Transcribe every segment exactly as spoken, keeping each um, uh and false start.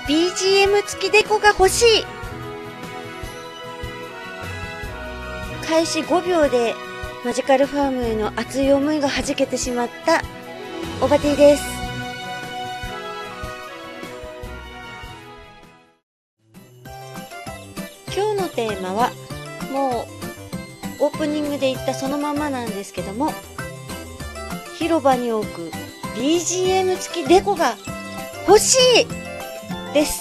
ビージーエム 付きデコが欲しい。開始ごびょうでマジカルファームへの熱い思いがはじけてしまったオバティです。今日のテーマはもうオープニングで言ったそのままなんですけども、広場に置く ビージーエム 付きデコが欲しいです。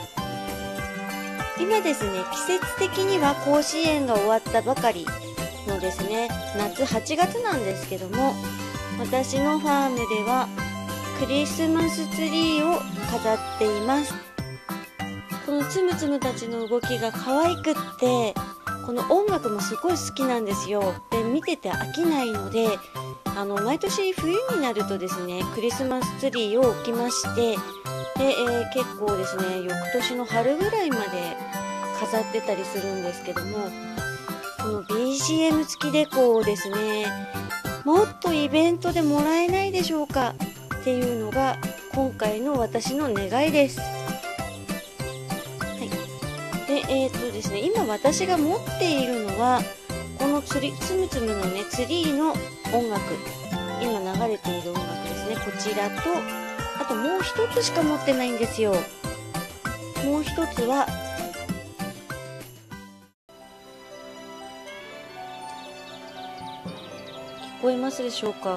今ですね、季節的には甲子園が終わったばかりのですね、夏はちがつなんですけども、私のファームではクリスマスツリーを飾っています。このつむつむたちの動きが可愛くって、この音楽もすごい好きなんですよ。で、見てて飽きないので、あの毎年冬になるとですね、クリスマスツリーを置きまして、で、えー、結構ですね、翌年の春ぐらいまで飾ってたりするんですけども、この ビージーエム 付きデコをですね、もっとイベントでもらえないでしょうかっていうのが今回の私の願いです。はい。で、えー、っとですね、今私が持っているのは、このつりつむつむのね、ツリーの音楽、今流れている音楽ですね、こちらと、あともう一つしか持ってないんですよ。もう一つは、聞こえますでしょうか。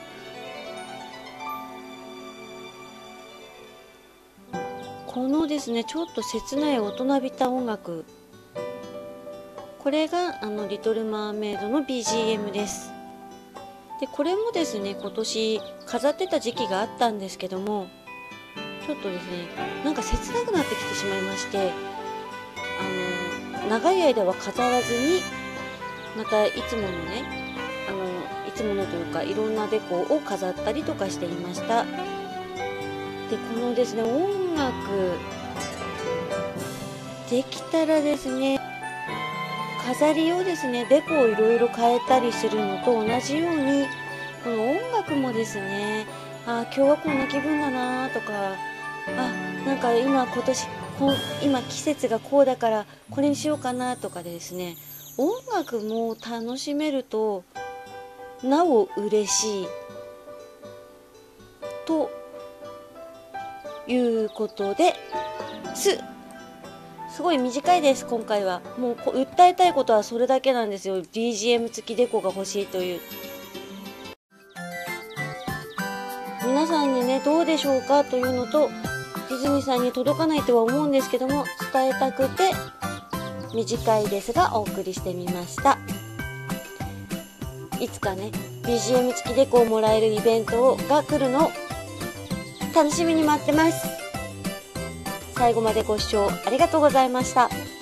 このですね、ちょっと切ない大人びた音楽、これがあのリトルマーメイドの ビージーエム です。で、これもですね、今年飾ってた時期があったんですけども、ちょっとですね、なんか切なくなってきてしまいまして、あの長い間は飾らずに、またいつものね、あのいつものというかいろんなデコを飾ったりとかしていました。で、このですね、音楽できたらですね、飾りをですね、デコをいろいろ変えたりするのと同じように、この音楽もですね、あ、今日はこんな気分だなとか、あ、なんか今今年こ今季節がこうだからこれにしようかなとかでですね、音楽も楽しめるとなお嬉しいということですすごい短いです。今回はもう訴えたいことはそれだけなんですよ。 ビージーエム 付きデコが欲しいという。皆さんにね、どうでしょうかというのと、ディズニーさんに届かないとは思うんですけども、伝えたくて短いですがお送りしてみました。いつかね、 ビージーエム 付きデコをもらえるイベントが来るのを楽しみに待ってます。最後までご視聴ありがとうございました。